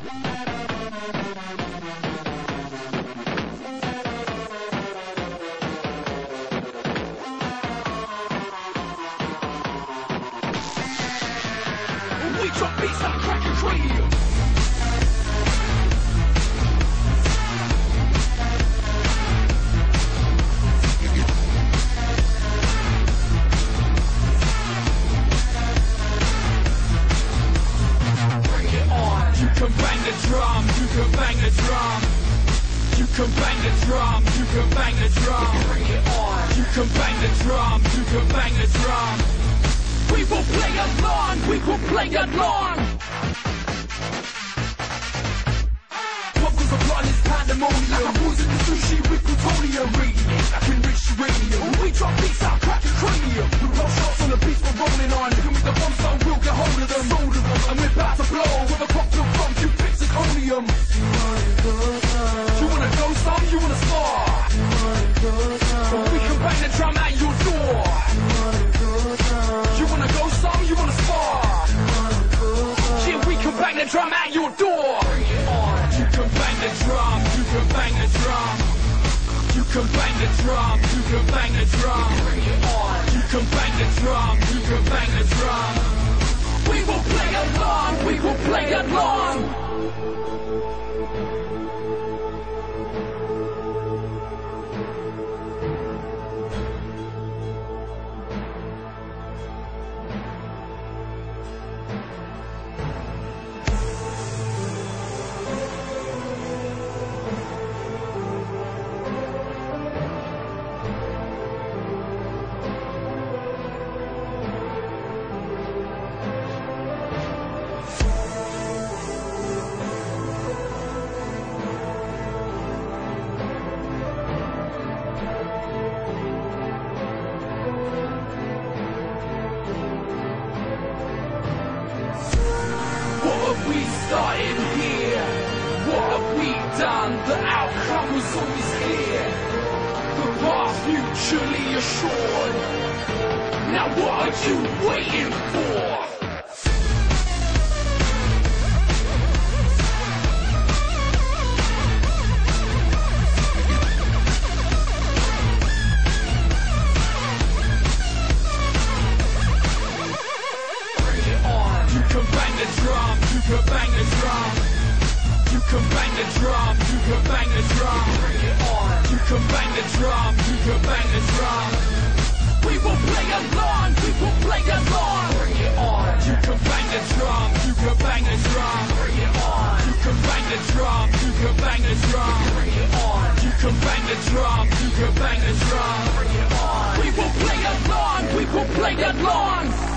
We drop beats like crack and cranium. Bring it on. You can bang the drum, you can bang the drum. You can bang the drum, you can bang the drum. Bring it on. You can bang the drum, you can bang the drum. We will play along, we will play along. Pop goes upon this pandemonium. Like a poison in sushi with plutonium. Radiate like enriched uranium. We drop beats out, crack and cranium. We roll shots on the beats we're rolling on. You make the bomb zone, we'll get hold of them. Hold of them, and we're about to blow. With a cocktail from you pick zirconium. You wanna go some, you wanna start. But we can bang the drum at your door. You wanna go some, you wanna spar. Yeah, we can bang the drum at your door. Bring it on. You can bang the drum, you can bang the drum. You can bang the drum, you can bang the drum. Bring it on. You can bang the drum, you can bang the drum. We will play along, we will play along. We started here. What have we done? The outcome was always clear. The path mutually assured. Now what are you waiting for? You can bang the drum, you can bang the drum. You can bang the drum, you can bang the drum. Bring it on. You can bang the drum, you can bang the drum. We will play along, we will play along. Bring it on. You can bang the drum, you can bang the drum. Bring it on. You can bang the drum, you can bang the drum. Bring it on. You can bang the drum, you can bang the drum. Bring it on. We will play along, we will play along.